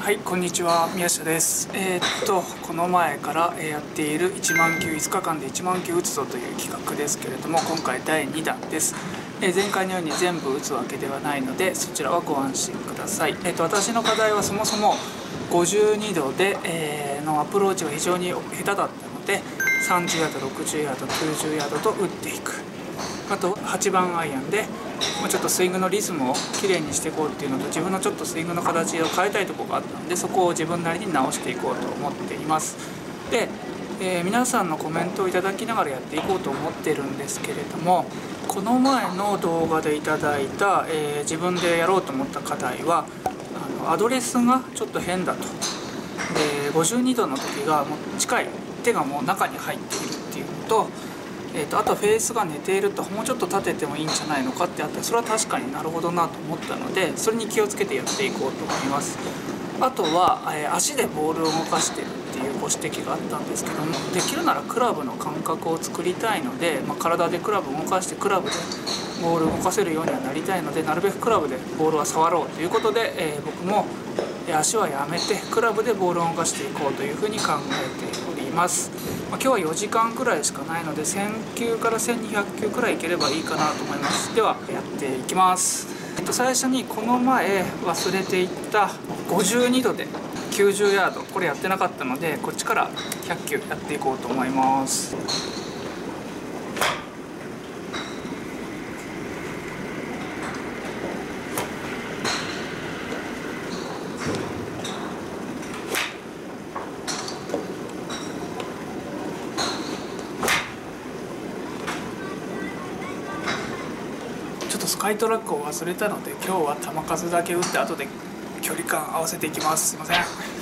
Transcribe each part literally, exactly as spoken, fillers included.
はい、こんにちは、宮下です。えー、っとこの前からやっているいちまん球いつかかんでいちまん球打つぞという企画ですけれども、今回だいにだんです。えー、前回のように全部打つわけではないので、そちらはご安心ください。えー、っと私の課題はそもそもごじゅうにどで、えー、のアプローチが非常に下手だったので、さんじゅうヤード、ろくじゅうヤード、きゅうじゅうヤードと打っていく。あとはちばんアイアンでもうちょっとスイングのリズムをきれいにしていこうっていうのと、自分のちょっとスイングの形を変えたいところがあったので、そこを自分なりに直していこうと思っています。で、えー、皆さんのコメントをいただきながらやっていこうと思ってるんですけれども、この前の動画でいただいた、えー、自分でやろうと思った課題はあのアドレスがちょっと変だと。でごじゅうにどの時がもう近い、手がもう中に入っているっていうのと、えー、とあとフェースが寝ていると、もうちょっと立ててもいいんじゃないのかってあったら、それは確かになるほどなと思ったので、それに気をつけてやっていこうと思います。あとは、えー、足でボールを動かしてるっていうご指摘があったんですけども、できるならクラブの感覚を作りたいので、まあ、体でクラブを動かしてクラブでボールを動かせるようにはなりたいので、なるべくクラブでボールは触ろうということで、えー、僕も足はやめてクラブでボールを動かしていこうというふうに考えております。まあ、今日はよじかんくらいしかないので、せんきゅうからせんにひゃくきゅうくらいいければいいかなと思います。ではやっていきます。えっと、最初にこの前忘れていったごじゅうにどできゅうじゅうヤード、これやってなかったので、こっちからひゃっきゅうやっていこうと思います。スカイトラックを忘れたので、今日は球数だけ打って後で距離感合わせていきます。すいません。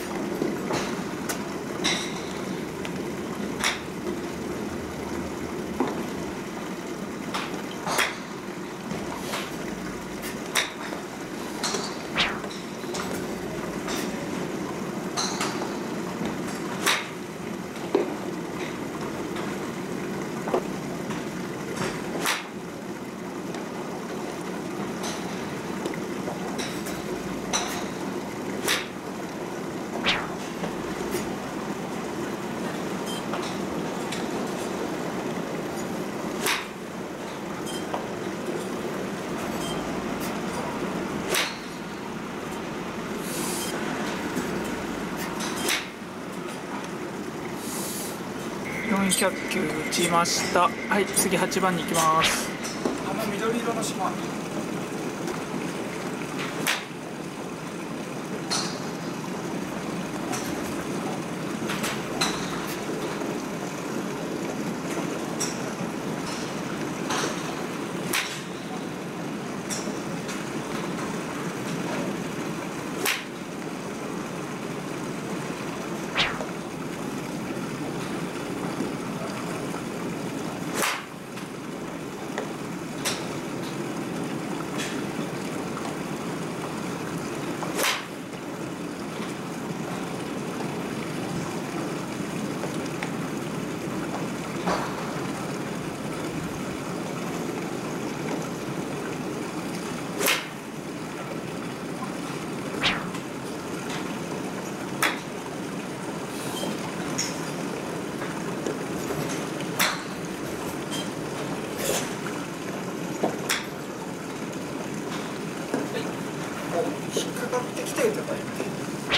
よんひゃくきゅう打ちました。はい、次はちばんに行きます。あの緑色の島。引っかかってきてるとか言って。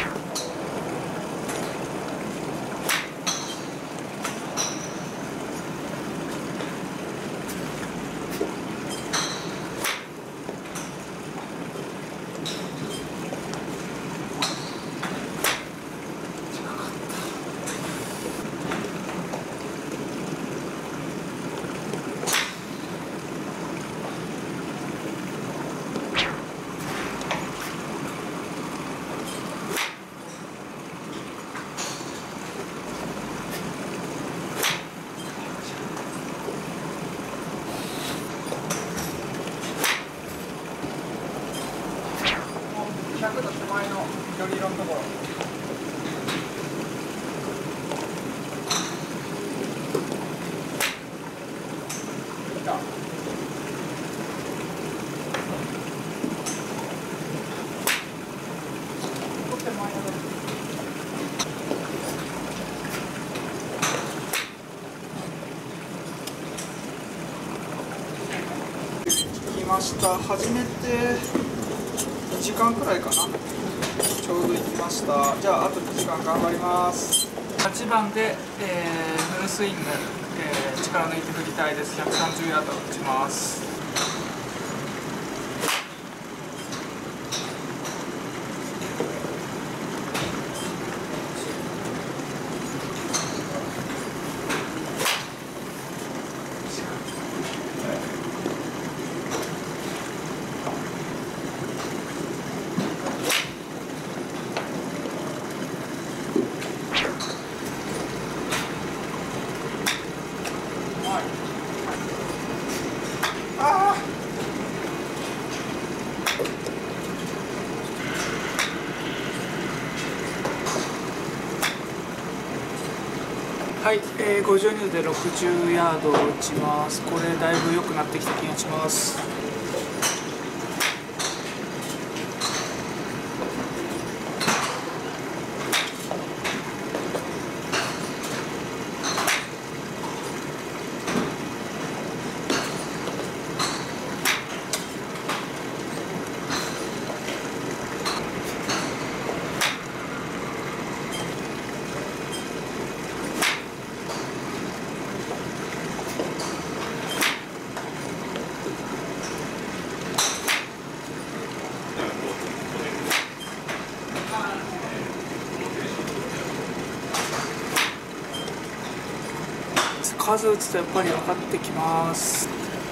ひゃくの手前の緑色のところ。来た。手前のました。初めてにじかんくらいかな、ちょうど行きました。じゃああとにじかん頑張ります。はちばんで、えー、フルスイング、えー、力抜いて振りたいです。ひゃくさんじゅうヤード打ちます。あはい、えー、ごじゅうにどでろくじゅうヤードを打ちます。これだいぶ良くなってきた気がします。数打つとやっぱり分かってきます。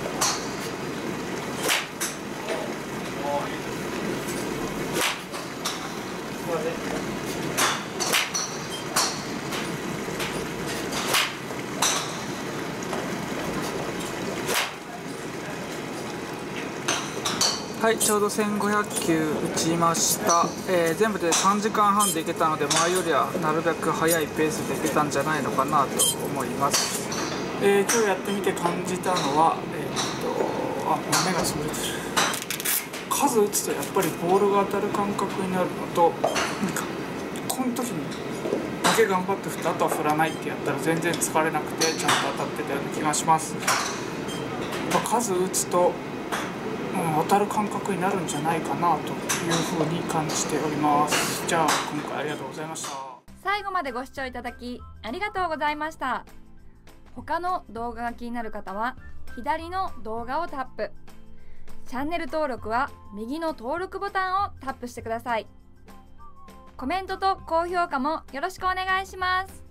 はい、ちょうどせんごひゃくきゅう打ちました。えー、全部でさんじかんはんでいけたので、前よりはなるべく速いペースでいけたんじゃないのかなと思います。えー、今日やってみて感じたのは、えー、っとあ豆がそれてる。数打つとやっぱりボールが当たる感覚になるのと、なんかこの時にだけ頑張って振って、あとは振らないってやったら全然疲れなくてちゃんと当たってたような気がします。やっぱ数打つと、うん、当たる感覚になるんじゃないかなというふうに感じております。じゃあ今回ありがとうございました。 最後までご視聴いただきありがとうございました。他の動画が気になる方は左の動画をタップ、チャンネル登録は右の登録ボタンをタップしてください。コメントと高評価もよろしくお願いします。